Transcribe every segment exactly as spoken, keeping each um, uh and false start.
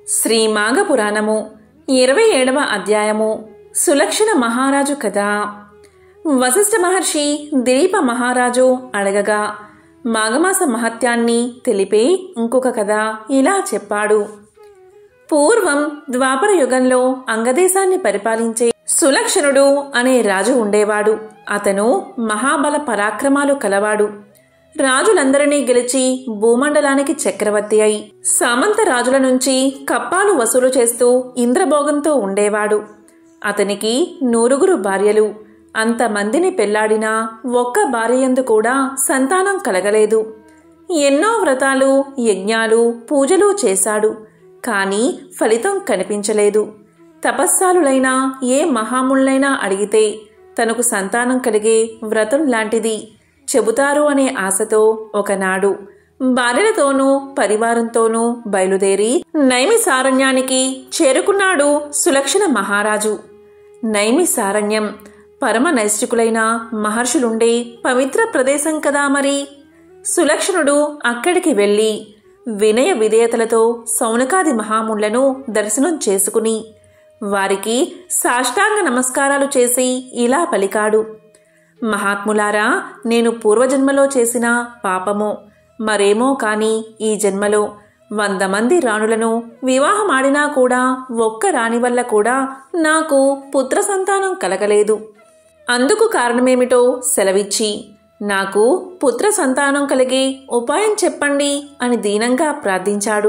శ్రీ మాఘ పురాణము ఇరవై ఏడవ అధ్యాయము సులక్షణ మహారాజు కథ. వశిష్ఠ మహర్షి దిలీప మహారాజు అడగగా మాఘమాస మహత్యాన్ని తెలిపే ఇంకొక కథ ఇలా చెప్పాడు. పూర్వం ద్వాపర యుగంలో అంగదేశాన్ని పరిపాలించే సులక్షణుడు అనే రాజు ఉండేవాడు. అతను మహాబల పరాక్రమాలు కలవాడు. రాజులందరినీ గెలిచి భూమండలానికి చక్రవర్తి అయి సామంత రాజుల నుంచి కప్పాలు వసూలు చేస్తూ ఇంద్రభోగంతో ఉండేవాడు. అతనికి నూరుగురు భార్యలు. అంతమందిని పెళ్లాడినా ఒక్క భార్యయందు కూడా సంతానం కలగలేదు. ఎన్నో వ్రతాలు, యజ్ఞాలు, పూజలు చేశాడు. కాని ఫలితం కనిపించలేదు. తపస్సాలులైనా ఏ మహాముళ్ళైనా అడిగితే తనకు సంతానం కలిగే వ్రతం లాంటిది చెబుతారు అనే ఆశతో ఒకనాడు భార్యలతోనూ పరివారంతోనూ బయలుదేరి నైమిసారణ్యానికి చేరుకున్నాడు సులక్షణ మహారాజు. నైమిసారణ్యం పరమ నైష్ఠికులైన మహర్షులుండే పవిత్ర ప్రదేశం కదా. మరి సులక్షణుడు అక్కడికి వెళ్ళి వినయ విధేయతలతో సౌనకాది మహాముళ్లను దర్శనం చేసుకుని వారికి సాష్టాంగ నమస్కారాలు చేసి ఇలా పలికాడు. మహాత్ములారా, నేను పూర్వజన్మలో చేసిన పాపమో మరేమో కాని ఈ జన్మలో వంద మంది రాణులను వివాహమాడినా కూడా ఒక్క రాణి వల్ల కూడా నాకు పుత్ర సంతానం కలగలేదు. అందుకు కారణమేమిటో సెలవిచ్చి నాకు పుత్ర సంతానం కలిగే ఉపాయం చెప్పండి అని దీనంగా ప్రార్థించాడు.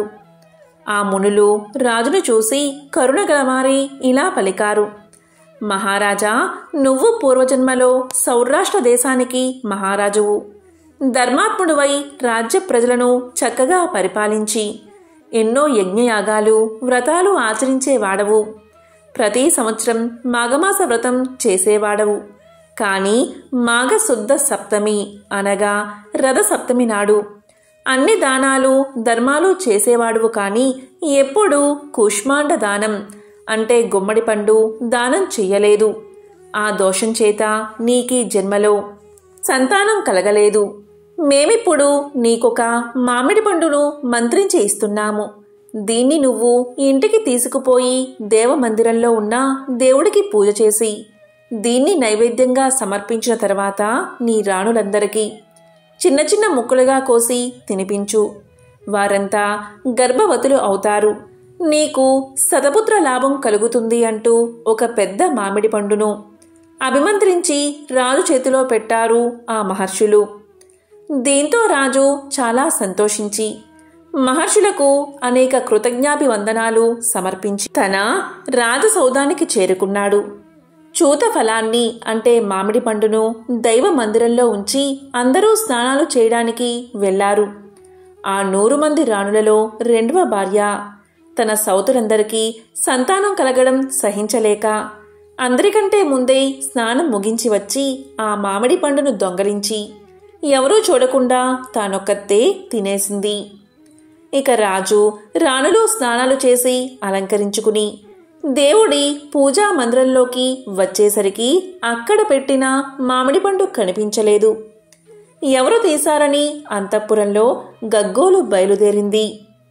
ఆ మునులు రాజును చూసి కరుణ గలవారి ఇలా పలికారు. మహారాజా, నువ్వు పూర్వజన్మలో సౌరాష్ట్ర దేశానికి మహారాజువు. ధర్మాత్ముడువై రాజ్య ప్రజలను చక్కగా పరిపాలించి ఎన్నో యజ్ఞయాగాలు, వ్రతాలు ఆచరించేవాడవు. ప్రతి సంవత్సరం మాఘమాస వ్రతం చేసేవాడవు. కాని మాఘశుద్ధ సప్తమి అనగా రథ సప్తమి నాడు అన్ని దానాలు ధర్మాలు చేసేవాడువు. కాని ఎప్పుడూ కూష్మాండ దానం అంటే గుమ్మడి పండు దానం చెయ్యలేదు. ఆ దోషం చేత నీకీ జన్మలో సంతానం కలగలేదు. మేమిప్పుడు నీకొక మామిడి పండును మంత్రించి ఇస్తున్నాము. దీన్ని నువ్వు ఇంటికి తీసుకుపోయి దేవమందిరంలో ఉన్న దేవుడికి పూజ చేసి దీన్ని నైవేద్యంగా సమర్పించిన తర్వాత నీ రాణులందరికీ చిన్న చిన్న ముక్కలుగా కోసి తినిపించు. వారంతా గర్భవతులు అవుతారు. నీకు శతపుత్ర లాభం కలుగుతుంది అంటూ ఒక పెద్ద మామిడి పండును అభిమంత్రించి రాజు చేతిలో పెట్టారు ఆ మహర్షులు. దీంతో రాజు చాలా సంతోషించి మహర్షులకు అనేక కృతజ్ఞాభివందనాలు సమర్పించి తన రాజసౌధానికి చేరుకున్నాడు. చూత ఫలాన్ని అంటే మామిడి పండును దైవ మందిరంలో ఉంచి అందరూ స్నానాలు చేయడానికి వెళ్లారు. ఆ నూరు మంది రాణులలో రెండవ భార్య తన సౌతులందరికీ సంతానం కలగడం సహించలేక అందరికంటే ముందే స్నానం ముగించి వచ్చి ఆ మామిడి పండును దొంగలించి ఎవరూ చూడకుండా తానొక్కతే తినేసింది. ఇక రాజు రాణులు స్నానాలు చేసి అలంకరించుకుని దేవుడి పూజా మందిరంలోకి వచ్చేసరికి అక్కడ పెట్టిన మామిడి పండు కనిపించలేదు. ఎవరు తీశారని అంతఃపురంలో గగ్గోలు బయలుదేరింది.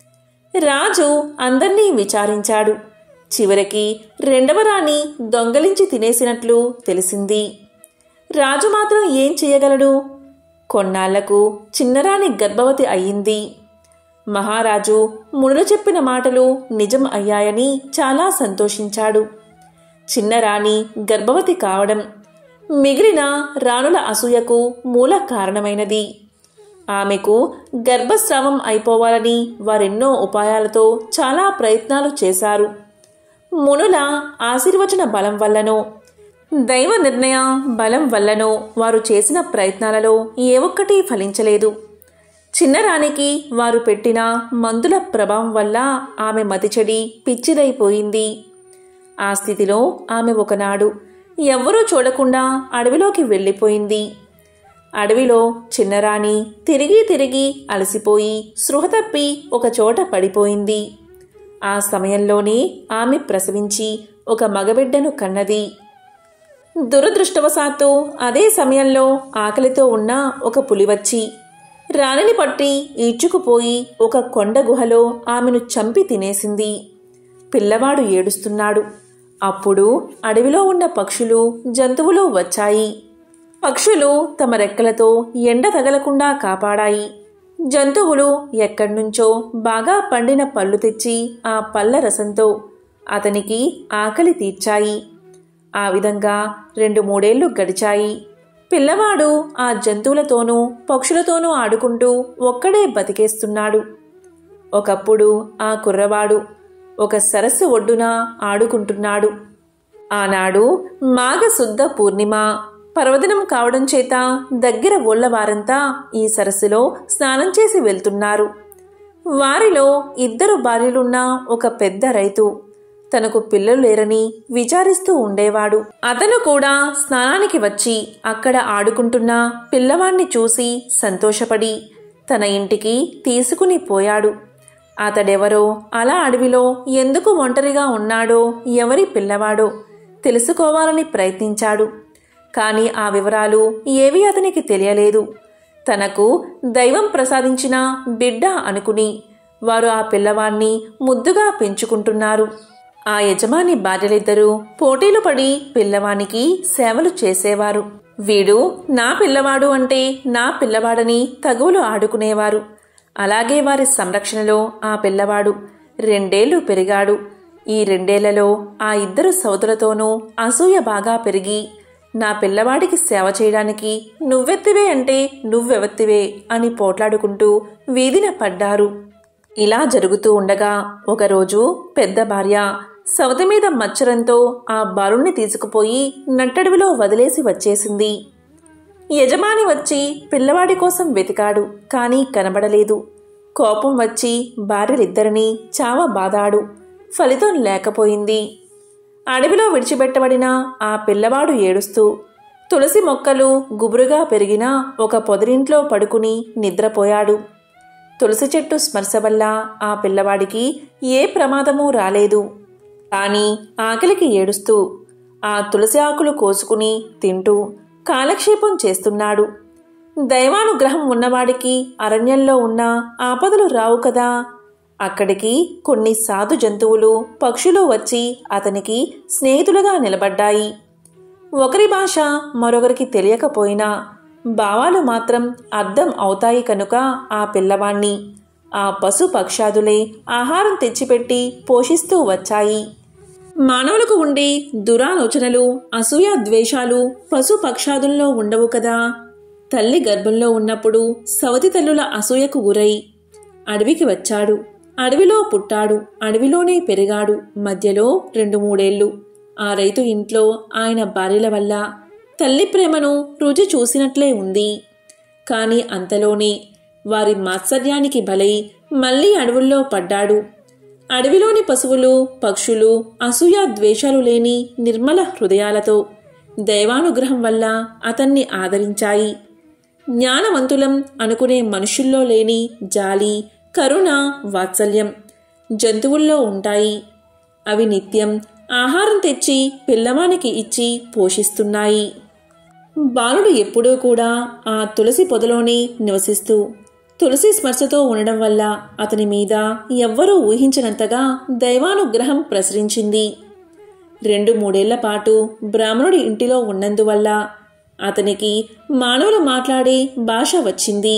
రాజు అందర్నీ విచారించాడు. చివరికి రెండవ రాణి దొంగలించి తినేసినట్లు తెలిసింది. రాజు మాత్రం ఏం చేయగలడు? కొన్నాళ్లకు చిన్నరాణి గర్భవతి అయ్యింది. మహారాజు మునులు చెప్పిన మాటలు నిజం అయ్యాయని చాలా సంతోషించాడు. చిన్నరాణి గర్భవతి కావడం మిగిలిన రాణుల అసూయకు మూల కారణమైనది. ఆమెకు గర్భస్రావం అయిపోవాలని వారెన్నో ఉపాయాలతో చాలా ప్రయత్నాలు చేశారు. మునుల ఆశీర్వచన బలం వల్లనో దైవ నిర్ణయ బలం వల్లనో వారు చేసిన ప్రయత్నాలలో ఏ ఒక్కటి ఫలించలేదు. చిన్నరానికి వారు పెట్టిన మందుల ప్రభావం వల్ల ఆమె మతిచెడి పిచ్చిదైపోయింది. ఆ స్థితిలో ఆమె ఒకనాడు ఎవ్వరూ చూడకుండా అడవిలోకి వెళ్ళిపోయింది. అడవిలో చిన్నరాణి తిరిగి తిరిగి అలసిపోయి స్పృహ తప్పి ఒకచోట పడిపోయింది. ఆ సమయంలోనే ఆమె ప్రసవించి ఒక మగబిడ్డను కన్నది. దురదృష్టవశాత్తు అదే సమయంలో ఆకలితో ఉన్న ఒక పులి వచ్చి రాణిని పట్టి ఈడ్చుకుపోయి ఒక కొండ గుహలో ఆమెను చంపి తినేసింది. పిల్లవాడు ఏడుస్తున్నాడు. అప్పుడు అడవిలో ఉన్న పక్షులు, జంతువులు వచ్చాయి. పక్షులు తమ రెక్కలతో ఎండ తగలకుండా కాపాడాయి. జంతువులు ఎక్కడ్నుంచో బాగా పండిన పళ్ళు తెచ్చి ఆ పళ్ళ రసంతో అతనికి ఆకలి తీర్చాయి. ఆ విధంగా రెండు మూడేళ్లు గడిచాయి. పిల్లవాడు ఆ జంతువులతోనూ పక్షులతోనూ ఆడుకుంటూ ఒక్కడే బతికేస్తున్నాడు. ఒకప్పుడు ఆ కుర్రవాడు ఒక సరస్సు ఒడ్డున ఆడుకుంటున్నాడు. ఆనాడు మాఘశుద్ధ పూర్ణిమ పర్వదినం కావడం చేత దగ్గర ఊళ్ళ వారంతా ఈ సరస్సులో స్నానం చేసి వెళ్తున్నారు. వారిలో ఇద్దరు భార్యలున్న ఒక పెద్ద రైతు తనకు పిల్లలు లేరని విచారిస్తూ ఉండేవాడు. అతను కూడా స్నానానికి వచ్చి అక్కడ ఆడుకుంటున్న పిల్లవాణ్ణి చూసి సంతోషపడి తన ఇంటికి తీసుకుని పోయాడు. అతడెవరో, అలా అడవిలో ఎందుకు ఒంటరిగా ఉన్నాడో, ఎవరి పిల్లవాడో తెలుసుకోవాలని ప్రయత్నించాడు. కానీ ఆ వివరాలు ఏవీ అతనికి తెలియలేదు. తనకు దైవం ప్రసాదించిన బిడ్డ అనుకుని వారు ఆ పిల్లవాణ్ణి ముద్దుగా పెంచుకుంటున్నారు. ఆ యజమాని భార్యలిద్దరూ పోటీలు పడి పిల్లవానికి సేవలు చేసేవారు. వీడు నా పిల్లవాడు అంటే నా పిల్లవాడని తగువులు ఆడుకునేవారు. అలాగే వారి సంరక్షణలో ఆ పిల్లవాడు రెండేళ్లు పెరిగాడు. ఈ రెండేళ్లలో ఆ ఇద్దరు సోదరులతోనూ అసూయ బాగా పెరిగి నా పిల్లవాడికి సేవ చేయడానికి నువ్వెత్తివే అంటే నువ్వెవత్తివే అని పోట్లాడుకుంటూ వీధిన పడ్డారు. ఇలా జరుగుతూ ఉండగా ఒకరోజు పెద్ద భార్య సవతి మీద మచ్చరంతో ఆ బాలుణ్ణి తీసుకుపోయి నట్టడవిలో వదిలేసి వచ్చేసింది. యజమాని వచ్చి పిల్లవాడి కోసం వెతికాడు, కానీ కనబడలేదు. కోపం వచ్చి భార్యలిద్దరినీ చావ బాదాడు. ఫలితం లేకపోయింది. అడవిలో విడిచిపెట్టబడిన ఆ పిల్లవాడు ఏడుస్తూ తులసి మొక్కలు గుబురుగా పెరిగిన ఒక పొదరింట్లో పడుకుని నిద్రపోయాడు. తులసి చెట్టు స్పర్శ వల్ల ఆ పిల్లవాడికి ఏ ప్రమాదమూ రాలేదు. కానీ ఆకలికి ఏడుస్తూ ఆ తులసి ఆకులు కోసుకుని తింటూ కాలక్షేపం చేస్తున్నాడు. దైవానుగ్రహం ఉన్నవాడికి అరణ్యంలో ఉన్న ఆపదలు రావు కదా. అక్కడికి కొన్ని సాధు జంతువులు, పక్షులు వచ్చి అతనికి స్నేహితులుగా నిలబడ్డాయి. ఒకరి భాష మరొకరికి తెలియకపోయినా భావాలు మాత్రం అర్థం అవుతాయి కనుక ఆ పిల్లవాణ్ణి ఆ పశు పక్షాదులే ఆహారం తెచ్చిపెట్టి పోషిస్తూ వచ్చాయి. మానవులకు ఉండే దురాలోచనలు, అసూయ, ద్వేషాలు పశు పక్షాదుల్లో ఉండవు కదా. తల్లి గర్భంలో ఉన్నప్పుడు సవతి తల్లుల అసూయకు గురై అడవికి వచ్చాడు. అడవిలో పుట్టాడు, అడవిలోనే పెరిగాడు. మధ్యలో రెండు మూడేళ్లు ఆ రైతు ఇంట్లో ఆయన భార్యల వల్ల తల్లి ప్రేమను రుచి చూసినట్లే ఉంది. కాని అంతలోనే వారి మాత్సర్యానికి బలై మళ్లీ అడవుల్లో పడ్డాడు. అడవిలోని పశువులు, పక్షులు అసూయ ద్వేషాలు లేని నిర్మల హృదయాలతో దైవానుగ్రహం వల్ల అతన్ని ఆదరించాయి. జ్ఞానవంతులం అనుకునే మనుషుల్లో లేని జాలి, కరుణ, వాత్సల్యం జంతువుల్లో ఉంటాయి. అవి నిత్యం ఆహారం తెచ్చి పిల్లవానికి ఇచ్చి పోషిస్తున్నాయి. బాలుడు ఎప్పుడూ కూడా ఆ తులసి పొదలోనే నివసిస్తూ తులసి స్పర్శతో ఉండడం వల్ల అతని మీద ఎవ్వరూ ఊహించినంతగా దైవానుగ్రహం ప్రసరించింది. రెండు మూడేళ్ల పాటు బ్రాహ్మణుడి ఇంటిలో ఉన్నందువల్ల అతనికి మానవులు మాట్లాడే భాష వచ్చింది.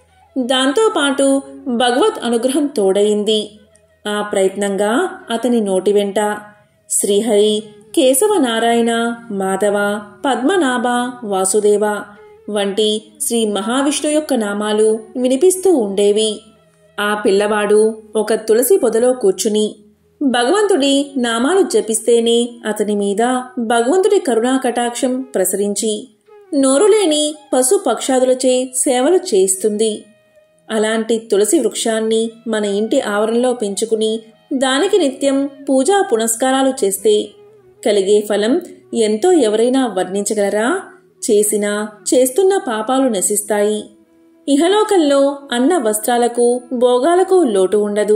దాంతోపాటు భగవత్ అనుగ్రహం తోడయింది. ఆ ప్రయత్నంగా అతని నోటి వెంట శ్రీహరి, కేశవ, నారాయణ, మాధవ, పద్మనాభ, వాసుదేవ వంటి శ్రీ మహావిష్ణు యొక్క నామాలు వినిపిస్తూ ఉండేవి. ఆ పిల్లవాడు ఒక తులసి పొదలో కూర్చుని భగవంతుడి నామాలు జపిస్తేనే అతని మీద భగవంతుడి కరుణా కటాక్షం ప్రసరించి నోరులేని పశు పక్షాదులచే సేవలు చేయిస్తుంది. అలాంటి తులసి వృక్షాన్ని మన ఇంటి ఆవరణలో పెంచుకుని దానికి నిత్యం పూజా పునస్కారాలు చేస్తే కలిగే ఫలం ఎంతో ఎవరైనా వర్ణించగలరా? చేసినా చేస్తున్న పాపాలు నశిస్తాయి. ఇహలోకంలో అన్న వస్త్రాలకు, భోగాలకు లోటు ఉండదు.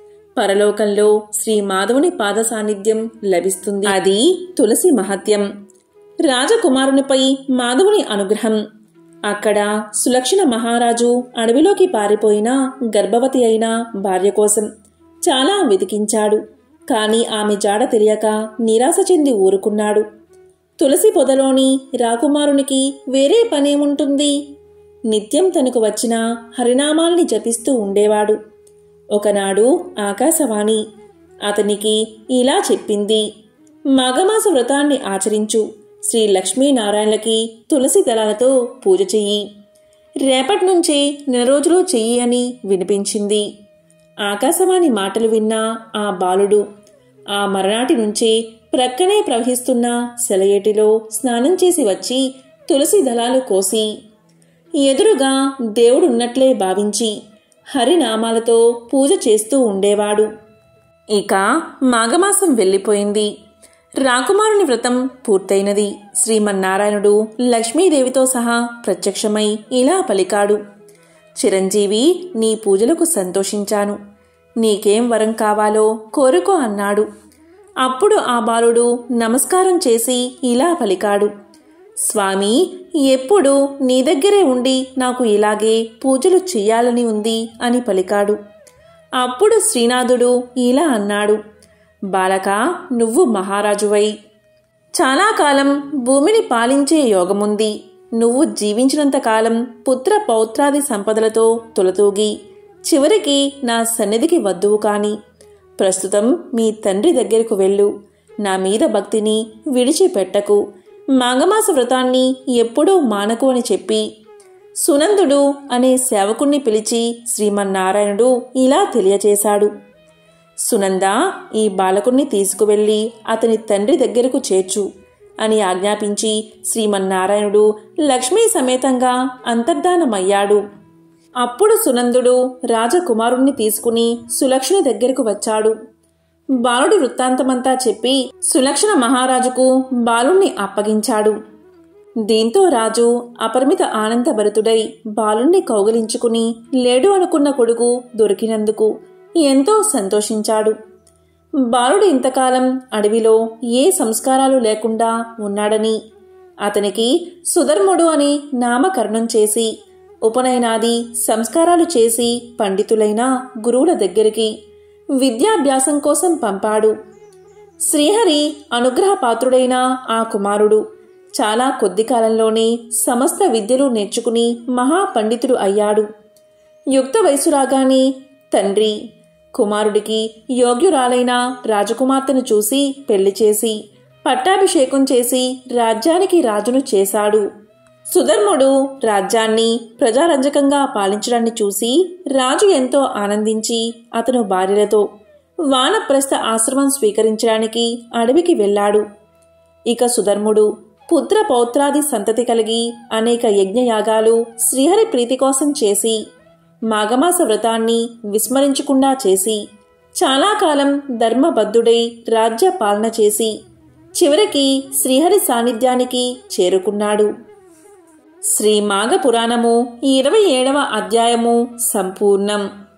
పరలోకంలో శ్రీ మాధవుని పాద సాన్నిధ్యం లభిస్తుంది. అది తులసి మహత్యం. రాజకుమారునిపై మాధవుని అనుగ్రహం. అక్కడ సులక్షణ మహారాజు అడవిలోకి పారిపోయిన గర్భవతి అయిన భార్య కోసం చాలా వెతికించాడు. కాని ఆమె జాడ తెలియక నిరాశ చెంది ఊరుకున్నాడు. తులసి పొదలోని రాకుమారునికి వేరే పనేముంటుంది? నిత్యం తనకు వచ్చిన హరినామాల్ని జపిస్తూ ఉండేవాడు. ఒకనాడు ఆకాశవాణి అతనికి ఇలా చెప్పింది, మాఘమాస వ్రతాన్ని ఆచరించు. శ్రీ లక్ష్మీనారాయణలకి తులసి దళాలతో పూజ చెయ్యి. రేపటి నుంచే నెల రోజులు చెయ్యి అని వినిపించింది. ఆకాశవాణి మాటలు విన్న ఆ బాలుడు ఆ మరనాటి నుంచే ప్రక్కనే ప్రవహిస్తున్న సెలయేటిలో స్నానం చేసి వచ్చి తులసి దళాలు కోసి ఎదురుగా దేవుడున్నట్లే భావించి హరినామాలతో పూజ చేస్తూ ఉండేవాడు. ఇక మాఘమాసం వెళ్ళిపోయింది. రాకుమారుని వ్రతం పూర్తయినది. శ్రీమన్నారాయణుడు లక్ష్మీదేవితో సహా ప్రత్యక్షమై ఇలా పలికాడు, చిరంజీవి, నీ పూజలకు సంతోషించాను. నీకేం వరం కావాలో కోరుకో అన్నాడు. అప్పుడు ఆ బాలుడు నమస్కారం చేసి ఇలా పలికాడు, స్వామి, ఎప్పుడు నీ దగ్గరే ఉండి నాకు ఇలాగే పూజలు చెయ్యాలని ఉంది అని పలికాడు. అప్పుడు శ్రీనాథుడు ఇలా అన్నాడు, బాలక, నువ్వు మహారాజువై చాలా కాలం భూమిని పాలించే యోగముంది. నువ్వు జీవించినంతకాలం పుత్ర పౌత్రాది సంపదలతో తులతూగి చివరికి నా సన్నిధికి వద్దువు కాని ప్రస్తుతం మీ తండ్రి దగ్గరకు వెళ్ళు. నా మీద భక్తిని విడిచిపెట్టకు. మాఘమాస వ్రతాన్ని ఎప్పుడూ మానకు అని చెప్పి సునందుడు అనే సేవకుణ్ణి పిలిచి శ్రీమన్నారాయణుడు ఇలా తెలియచేశాడు. సునంద, ఈ బాలకుణ్ణి తీసుకువెళ్ళి అతని తండ్రి దగ్గరకు చేర్చు అని ఆజ్ఞాపించి శ్రీమన్నారాయణుడు లక్ష్మీ సమేతంగా అంతర్ధానమయ్యాడు. అప్పుడు సునందుడు రాజకుమారుణ్ణి తీసుకుని సులక్షణ దగ్గరకు వచ్చాడు. బాలుడి వృత్తాంతమంతా చెప్పి సులక్షణ మహారాజుకు బాలుణ్ణి అప్పగించాడు. దీంతో రాజు అపరిమిత ఆనందభరితుడై బాలుణ్ణి కౌగిలించుకుని లేడు అనుకున్న కొడుకు దొరికినందుకు ఎంతో సంతోషించాడు. బాలుడు ఇంతకాలం అడవిలో ఏ సంస్కారాలు లేకుండా ఉన్నాడని అతనికి సుధర్ముడు అని నామకరణం చేసి ఉపనయనాది సంస్కారాలు చేసి పండితులైన గురువుల దగ్గరికి విద్యాభ్యాసం కోసం పంపాడు. శ్రీహరి అనుగ్రహపాత్రుడైన ఆ కుమారుడు చాలా కొద్ది కాలంలోనే సమస్త విద్యలు నేర్చుకుని మహాపండితుడు అయ్యాడు. యుక్త వయసు రాగానే తండ్రి కుమారుడికి యోగ్యురాలైన రాజకుమార్తెను చూసి పెళ్లి చేసి పట్టాభిషేకం చేసి రాజ్యానికి రాజును చేశాడు. సుధర్ముడు రాజ్యాన్ని ప్రజారంజకంగా పాలించడాన్ని చూసి రాజు ఎంతో ఆనందించి అతను భార్యలతో వానప్రస్థ ఆశ్రమం స్వీకరించడానికి అడవికి వెళ్ళాడు. ఇక సుధర్ముడు పుత్ర పౌత్రాది సంతతి కలిగి అనేక యజ్ఞయాగాలు శ్రీహరి ప్రీతి కోసం చేసి మాఘమాస వ్రతాన్ని విస్మరించకుండా చేసి చాలా కాలం ధర్మబద్ధుడై రాజ్య పాలన చేసి చివరికి శ్రీహరి సాన్నిధ్యానికి చేరుకున్నాడు. శ్రీ మాఘ పురాణము ఇరవై ఏడవ అధ్యాయము సంపూర్ణం.